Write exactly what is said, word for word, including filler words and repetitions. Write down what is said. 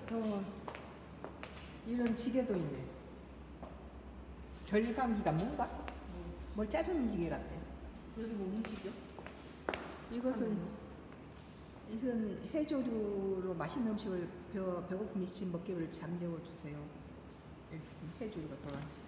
어, 이런 지게도 있네. 절감기가 뭔가? 뭘 자르는 기계 같아. 여기 뭐 움직여? 이것은 이것은 해조류로 맛있는 음식을 배, 배고픔이 친 먹기를 잠재워 주세요. 이렇게 해조류가 들어가.